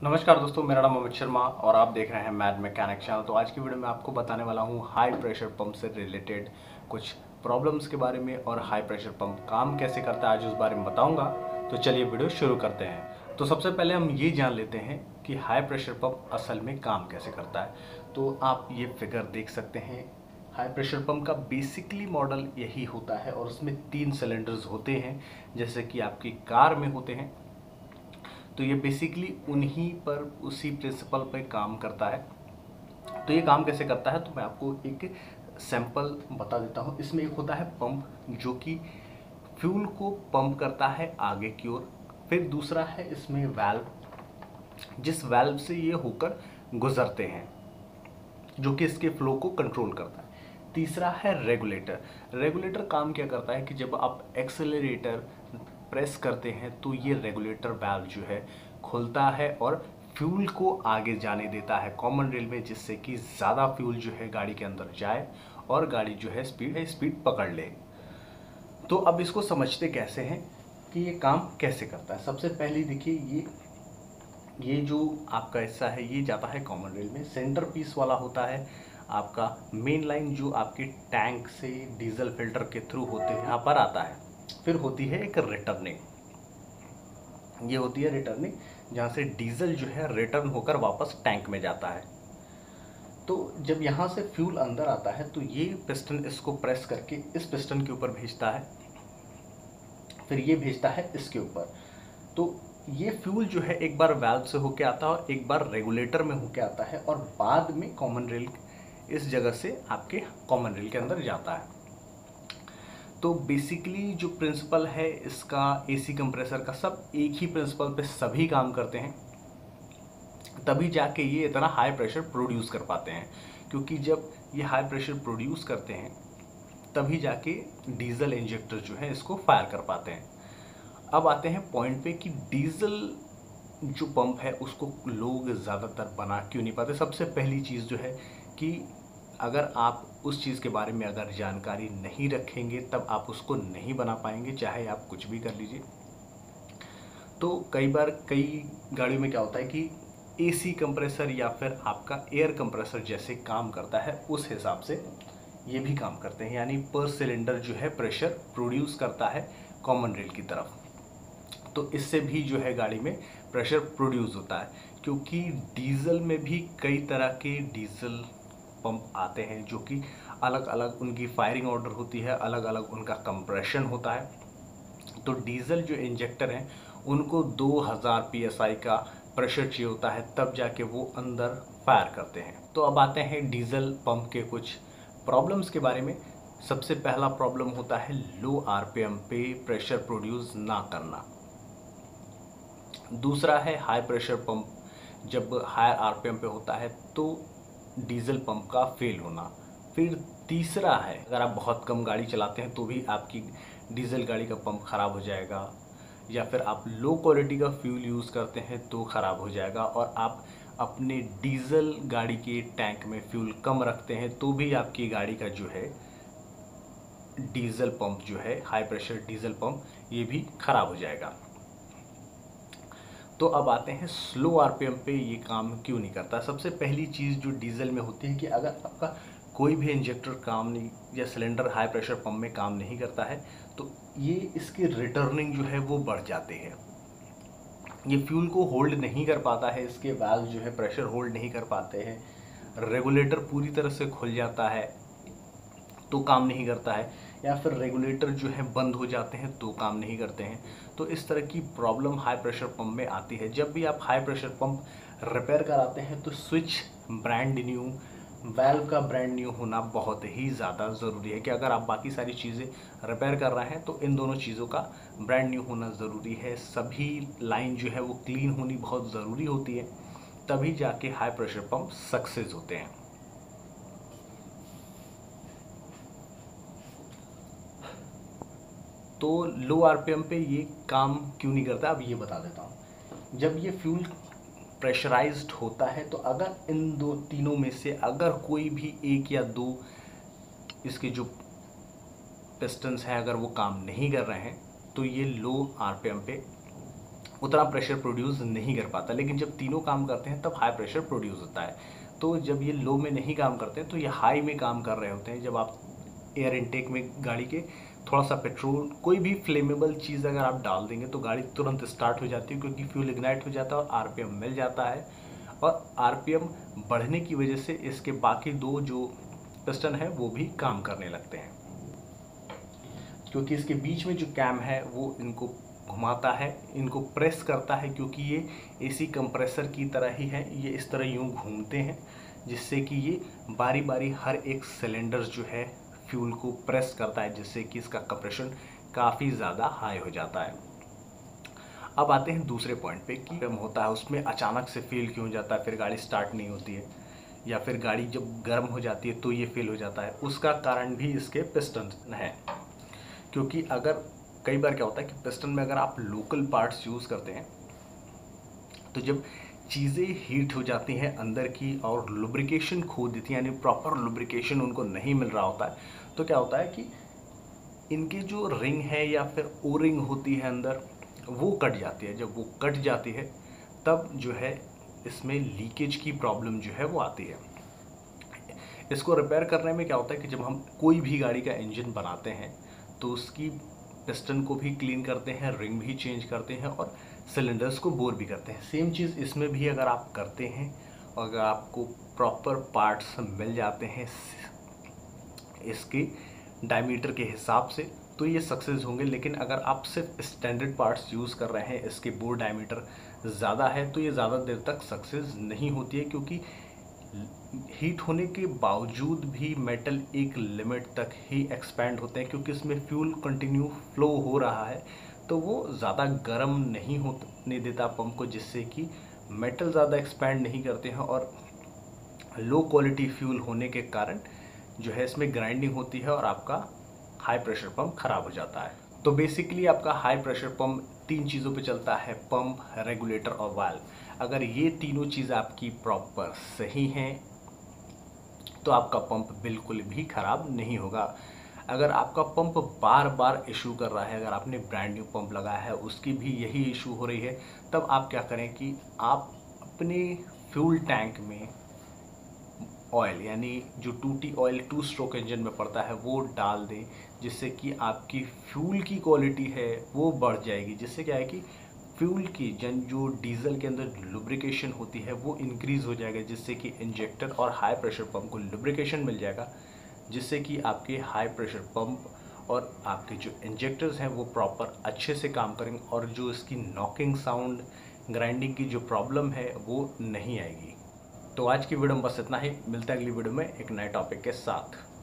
नमस्कार दोस्तों, मेरा नाम अमित शर्मा और आप देख रहे हैं मैड मैकेनिक चैनल। तो आज की वीडियो में आपको बताने वाला हूं हाई प्रेशर पंप से रिलेटेड कुछ प्रॉब्लम्स के बारे में और हाई प्रेशर पंप काम कैसे करता है आज उस बारे में बताऊंगा। तो चलिए वीडियो शुरू करते हैं। तो सबसे पहले हम ये जान लेते हैं कि हाई प्रेशर पंप असल में काम कैसे करता है। तो आप ये फिगर देख सकते हैं। हाई प्रेशर पंप का बेसिकली मॉडल यही होता है और उसमें 3 सिलेंडर्स होते हैं जैसे कि आपकी कार में होते हैं। तो ये बेसिकली उन्हीं पर उसी प्रिंसिपल पे काम करता है। तो ये काम कैसे करता है तो मैं आपको एक सैंपल बता देता हूँ। इसमें एक होता है पंप जो कि फ्यूल को पंप करता है आगे की ओर। फिर दूसरा है इसमें वाल्व, जिस वाल्व से ये होकर गुजरते हैं जो कि इसके फ्लो को कंट्रोल करता है। तीसरा है रेगुलेटर। रेगुलेटर काम क्या करता है कि जब आप एक्सेलरेटर प्रेस करते हैं तो ये रेगुलेटर वाल्व जो है खुलता है और फ्यूल को आगे जाने देता है कॉमन रेल में, जिससे कि ज़्यादा फ्यूल जो है गाड़ी के अंदर जाए और गाड़ी जो है स्पीड पकड़ ले। तो अब इसको समझते कैसे हैं कि ये काम कैसे करता है। सबसे पहले देखिए, ये जो आपका हिस्सा है ये जाता है कॉमन रेल में। सेंटर पीस वाला होता है आपका मेन लाइन जो आपके टैंक से डीजल फिल्टर के थ्रू होते हैं यहाँ पर आता है। फिर होती है एक रिटर्निंग, ये होती है रिटर्निंग जहाँ से डीजल जो है रिटर्न होकर वापस टैंक में जाता है। तो जब यहाँ से फ्यूल अंदर आता है तो ये पिस्टन इसको प्रेस करके इस पिस्टन के ऊपर भेजता है, फिर ये भेजता है इसके ऊपर। तो ये फ्यूल जो है एक बार वाल्व से होके आता है और एक बार रेगुलेटर में होके आता है और बाद में कॉमन रेल इस जगह से आपके कॉमन रेल के अंदर जाता है। तो बेसिकली जो प्रिंसिपल है इसका एसी कंप्रेसर का, सब एक ही प्रिंसिपल पे सभी काम करते हैं, तभी जाके ये इतना हाई प्रेशर प्रोड्यूस कर पाते हैं। क्योंकि जब ये हाई प्रेशर प्रोड्यूस करते हैं तभी जाके डीजल इंजेक्टर जो है इसको फायर कर पाते हैं। अब आते हैं पॉइंट पे कि डीजल जो पंप है उसको लोग ज़्यादातर बना क्यों नहीं पाते। सबसे पहली चीज़ जो है कि अगर आप उस चीज़ के बारे में अगर जानकारी नहीं रखेंगे तब आप उसको नहीं बना पाएंगे, चाहे आप कुछ भी कर लीजिए। तो कई बार कई गाड़ियों में क्या होता है कि एसी कंप्रेसर या फिर आपका एयर कंप्रेसर जैसे काम करता है उस हिसाब से ये भी काम करते हैं, यानी पर सिलेंडर जो है प्रेशर प्रोड्यूस करता है कॉमन रेल की तरफ। तो इससे भी जो है गाड़ी में प्रेशर प्रोड्यूस होता है। क्योंकि डीजल में भी कई तरह के डीजल पंप आते हैं जो कि अलग अलग उनकी फायरिंग ऑर्डर होती है, अलग अलग उनका कंप्रेशन होता है। तो डीजल जो इंजेक्टर हैं उनको 2000 psi का प्रेशर चाहिए होता है, तब जाके वो अंदर फायर करते हैं। तो अब आते हैं डीजल पंप के कुछ प्रॉब्लम्स के बारे में। सबसे पहला प्रॉब्लम होता है लो आरपीएम पे प्रेशर प्रोड्यूस ना करना। दूसरा है हाई प्रेशर पंप जब हायर आरपीएम पे होता है तो डीजल पंप का फेल होना। फिर तीसरा है अगर आप बहुत कम गाड़ी चलाते हैं तो भी आपकी डीजल गाड़ी का पंप ख़राब हो जाएगा, या फिर आप लो क्वालिटी का फ्यूल यूज़ करते हैं तो ख़राब हो जाएगा, और आप अपने डीजल गाड़ी के टैंक में फ्यूल कम रखते हैं तो भी आपकी गाड़ी का जो है डीजल पंप जो है हाई प्रेशर डीजल पंप ये भी ख़राब हो जाएगा। तो अब आते हैं स्लो आरपीएम पे ये काम क्यों नहीं करता। सबसे पहली चीज़ जो डीजल में होती है कि अगर आपका कोई भी इंजेक्टर काम नहीं या सिलेंडर हाई प्रेशर पंप में काम नहीं करता है तो ये इसकी रिटर्निंग जो है वो बढ़ जाते हैं। ये फ्यूल को होल्ड नहीं कर पाता है, इसके वाल्व जो है प्रेशर होल्ड नहीं कर पाते हैं, रेगुलेटर पूरी तरह से खुल जाता है तो काम नहीं करता है, या फिर रेगुलेटर जो है बंद हो जाते हैं तो काम नहीं करते हैं। तो इस तरह की प्रॉब्लम हाई प्रेशर पंप में आती है। जब भी आप हाई प्रेशर पंप रिपेयर कराते हैं तो स्विच ब्रांड न्यू, वाल्व का ब्रांड न्यू होना बहुत ही ज़्यादा ज़रूरी है। कि अगर आप बाकी सारी चीज़ें रिपेयर कर रहे हैं तो इन दोनों चीज़ों का ब्रांड न्यू होना ज़रूरी है। सभी लाइन जो है वो क्लीन होनी बहुत ज़रूरी होती है, तभी जाके हाई प्रेशर पंप सक्सेस होते हैं। तो लो आरपीएम पे ये काम क्यों नहीं करता अब ये बता देता हूँ। जब ये फ्यूल प्रेशराइज्ड होता है तो अगर इन दो तीनों में से अगर कोई भी एक या दो इसके जो पिस्टन्स हैं अगर वो काम नहीं कर रहे हैं तो ये लो आरपीएम पे उतना प्रेशर प्रोड्यूस नहीं कर पाता। लेकिन जब तीनों काम करते हैं तब हाई प्रेशर प्रोड्यूस होता है। तो जब ये लो में नहीं काम करते हैं तो ये हाई में काम कर रहे होते हैं। जब आप एयर इनटेक में गाड़ी के थोड़ा सा पेट्रोल, कोई भी फ्लेमेबल चीज़ अगर आप डाल देंगे तो गाड़ी तुरंत स्टार्ट हो जाती है, क्योंकि फ्यूल इग्नाइट हो जाता है और आरपीएम मिल जाता है। और आरपीएम बढ़ने की वजह से इसके बाकी दो जो पिस्टन है वो भी काम करने लगते हैं, क्योंकि इसके बीच में जो कैम है वो इनको घुमाता है, इनको प्रेस करता है, क्योंकि ये एसी कंप्रेसर की तरह ही है। ये इस तरह यूं घूमते हैं जिससे कि ये बारी बारी हर एक सिलेंडर जो है फ्यूल को प्रेस करता है, जिससे कि इसका कंप्रेशन काफ़ी ज़्यादा हाई हो जाता है। अब आते हैं दूसरे पॉइंट पे कि गर्म होता है उसमें अचानक से फेल क्यों हो जाता है, फिर गाड़ी स्टार्ट नहीं होती है, या फिर गाड़ी जब गर्म हो जाती है तो ये फेल हो जाता है। उसका कारण भी इसके पिस्टन है। क्योंकि अगर कई बार क्या होता है कि पिस्टन में अगर आप लोकल पार्ट्स यूज़ करते हैं तो जब चीज़ें हीट हो जाती हैं अंदर की और लुब्रिकेशन खो देती हैं, यानी प्रॉपर लुब्रिकेशन उनको नहीं मिल रहा होता है, तो क्या होता है कि इनके जो रिंग है या फिर ओ रिंग होती है अंदर, वो कट जाती है। जब वो कट जाती है तब जो है इसमें लीकेज की प्रॉब्लम जो है वो आती है। इसको रिपेयर करने में क्या होता है कि जब हम कोई भी गाड़ी का इंजन बनाते हैं तो उसकी पिस्टन को भी क्लीन करते हैं, रिंग भी चेंज करते हैं और सिलेंडर्स को बोर भी करते हैं। सेम चीज़ इसमें भी अगर आप करते हैं, अगर आपको प्रॉपर पार्ट्स मिल जाते हैं इसके डायमीटर के हिसाब से, तो ये सक्सेस होंगे। लेकिन अगर आप सिर्फ स्टैंडर्ड पार्ट्स यूज़ कर रहे हैं, इसके बोर डायमीटर ज़्यादा है, तो ये ज़्यादा देर तक सक्सेस नहीं होती है, क्योंकि हीट होने के बावजूद भी मेटल एक लिमिट तक ही एक्सपैंड होते हैं, क्योंकि इसमें फ्यूल कंटिन्यू फ्लो हो रहा है, तो वो ज़्यादा गर्म नहीं होने देता पंप को, जिससे कि मेटल ज़्यादा एक्सपैंड नहीं करते हैं और लो क्वालिटी फ्यूल होने के कारण जो है इसमें ग्राइंडिंग होती है और आपका हाई प्रेशर पंप खराब हो जाता है। तो बेसिकली आपका हाई प्रेशर पंप तीन चीज़ों पे चलता है: पंप, रेगुलेटर और वाल्व। अगर ये तीनों चीज़ आपकी प्रॉपर सही हैं तो आपका पंप बिल्कुल भी ख़राब नहीं होगा। अगर आपका पंप बार बार इशू कर रहा है, अगर आपने ब्रांड न्यू पंप लगाया है उसकी भी यही इशू हो रही है, तब आप क्या करें कि आप अपने फ्यूल टैंक में ऑयल, यानी जो 2T ऑयल 2 स्ट्रोक इंजन में पड़ता है, वो डाल दें, जिससे कि आपकी फ्यूल की क्वालिटी है वो बढ़ जाएगी। जिससे क्या है कि फ्यूल की जो डीजल के अंदर लुब्रिकेशन होती है वो इंक्रीज़ हो जाएगा, जिससे कि इंजेक्टर और हाई प्रेशर पंप को लुब्रिकेशन मिल जाएगा, जिससे कि आपके हाई प्रेशर पंप और आपके जो इंजेक्टर्स हैं वो प्रॉपर अच्छे से काम करेंगे और जो इसकी नॉकिंग साउंड, ग्राइंडिंग की जो प्रॉब्लम है वो नहीं आएगी। तो आज की वीडियो में बस इतना ही। मिलता है अगली वीडियो में एक नए टॉपिक के साथ।